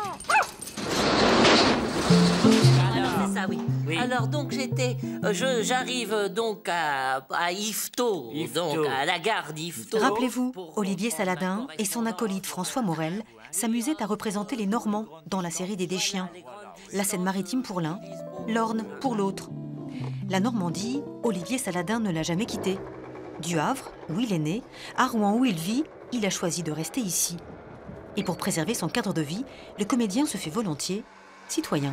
C'est ça, oui. Alors donc j'arrive donc à Yvetot, donc à la gare d'Yvetot. Rappelez-vous, Olivier Saladin et son acolyte François Morel s'amusaient à représenter les Normands dans la série des Deschiens. La Seine-Maritime pour l'un, l'Orne pour l'autre. La Normandie, Olivier Saladin ne l'a jamais quittée. Du Havre, où il est né, à Rouen où il vit, il a choisi de rester ici. Et pour préserver son cadre de vie, le comédien se fait volontiers citoyen.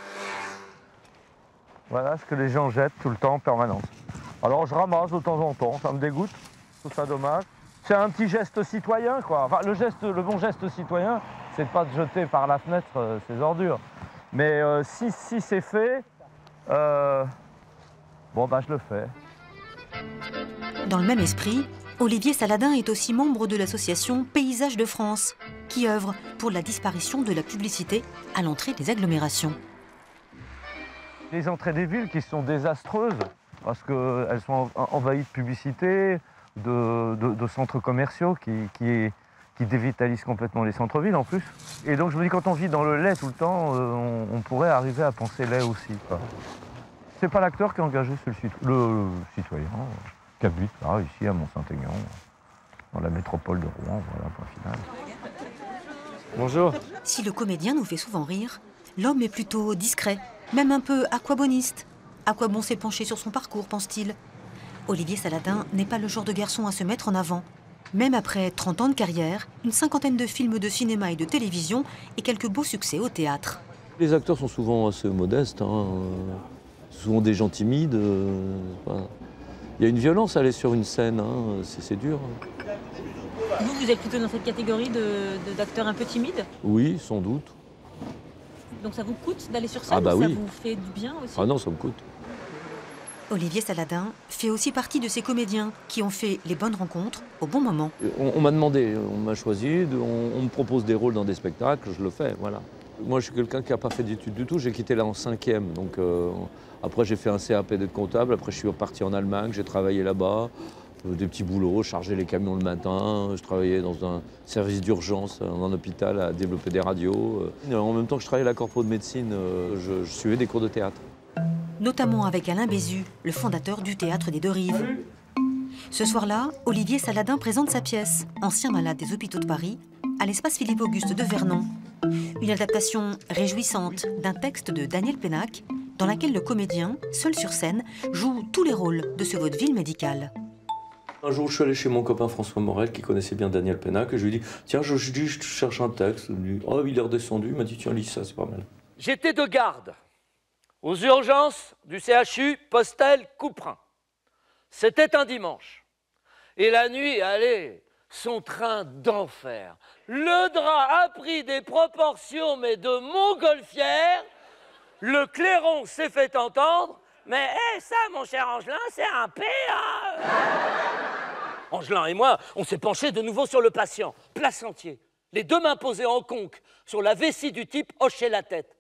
Voilà ce que les gens jettent tout le temps en permanence. Alors je ramasse de temps en temps, ça me dégoûte, je trouve ça dommage. C'est un petit geste citoyen, quoi. Enfin, le bon geste citoyen, c'est pas de jeter par la fenêtre ces ordures. Mais si c'est fait, bon bah je le fais. Dans le même esprit, Olivier Saladin est aussi membre de l'association Paysages de France, qui œuvre pour la disparition de la publicité à l'entrée des agglomérations. Les entrées des villes qui sont désastreuses, parce qu'elles sont envahies de publicité, de centres commerciaux qui dévitalisent complètement les centres-villes en plus. Et donc je me dis, quand on vit dans le lait tout le temps, on pourrait arriver à penser lait aussi, quoi. C'est pas l'acteur qui est engagé, c'est le citoyen qui habite là, ici à Mont-Saint-Aignan, dans la métropole de Rouen, voilà, point final. Bonjour. Si le comédien nous fait souvent rire, l'homme est plutôt discret, même un peu aquaboniste. À quoi bon s'épancher sur son parcours, pense-t-il. Olivier Saladin n'est pas le genre de garçon à se mettre en avant. Même après 30 ans de carrière, une cinquantaine de films de cinéma et de télévision et quelques beaux succès au théâtre. Les acteurs sont souvent assez modestes, souvent des gens timides. Il y a une violence à aller sur une scène, c'est dur. Vous êtes plutôt dans cette catégorie d'acteurs un peu timides? Oui, sans doute. Donc ça vous coûte d'aller sur scène? Ah bah ou oui. Ça vous fait du bien aussi? Ah non, ça me coûte. Olivier Saladin fait aussi partie de ces comédiens qui ont fait les bonnes rencontres au bon moment. On m'a demandé, on m'a choisi, on me propose des rôles dans des spectacles, je le fais, voilà. Moi, je suis quelqu'un qui n'a pas fait d'études du tout. J'ai quitté là en 5e, donc après j'ai fait un CAP d'être comptable. Après, je suis reparti en Allemagne, j'ai travaillé là-bas, des petits boulots, charger les camions le matin. Je travaillais dans un service d'urgence, dans un hôpital, à développer des radios. En même temps que je travaillais à la corpo de médecine, je suivais des cours de théâtre. Notamment avec Alain Bézu, le fondateur du Théâtre des Deux Rives. Ce soir-là, Olivier Saladin présente sa pièce, Ancien malade des hôpitaux de Paris, à l'espace Philippe-Auguste de Vernon. Une adaptation réjouissante d'un texte de Daniel Pénac, dans laquelle le comédien, seul sur scène, joue tous les rôles de ce vaudeville médical. Un jour, je suis allé chez mon copain François Morel, qui connaissait bien Daniel Pénac, et je lui ai dit « Tiens, je cherche un texte. » Il me dit « Oh, il est redescendu. » Il m'a dit « Tiens, lis ça, c'est pas mal. » J'étais de garde aux urgences du CHU Postel-Couperin. C'était un dimanche. Et la nuit, allez, son train d'enfer. Le drap a pris des proportions, mais de montgolfière. Le clairon s'est fait entendre. Mais ça, mon cher Angelin, c'est un PA. Angelin et moi, on s'est penchés de nouveau sur le patient, plat sentier. Les deux mains posées en conque sur la vessie du type hochaient la tête.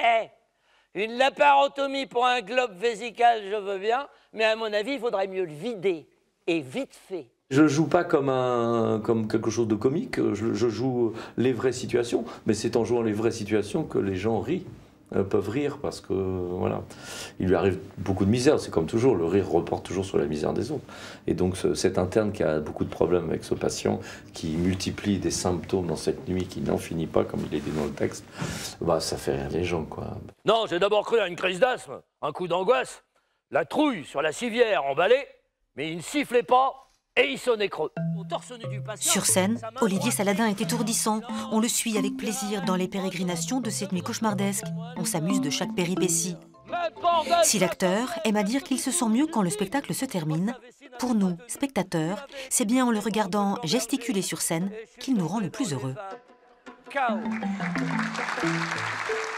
Une laparotomie pour un globe vésical, je veux bien, mais à mon avis, il faudrait mieux le vider, et vite fait. Je joue pas comme quelque chose de comique, je joue les vraies situations, mais c'est en jouant les vraies situations que les gens rient, peuvent rire, parce que, voilà, il lui arrive beaucoup de misère, c'est comme toujours, le rire reporte toujours sur la misère des autres. Et donc cet interne qui a beaucoup de problèmes avec ce patient, qui multiplie des symptômes dans cette nuit qui n'en finit pas, comme il est dit dans le texte, bah, ça fait rire les gens, quoi. Non, j'ai d'abord cru à une crise d'asthme, un coup d'angoisse, la trouille sur la civière emballée, mais il ne sifflait pas. Et il sonnait creux. Sur scène, Olivier Saladin est étourdissant. On le suit avec plaisir dans les pérégrinations de cette nuit cauchemardesque. On s'amuse de chaque péripétie. Si l'acteur aime à dire qu'il se sent mieux quand le spectacle se termine, pour nous, spectateurs, c'est bien en le regardant gesticuler sur scène qu'il nous rend le plus heureux. Ciao.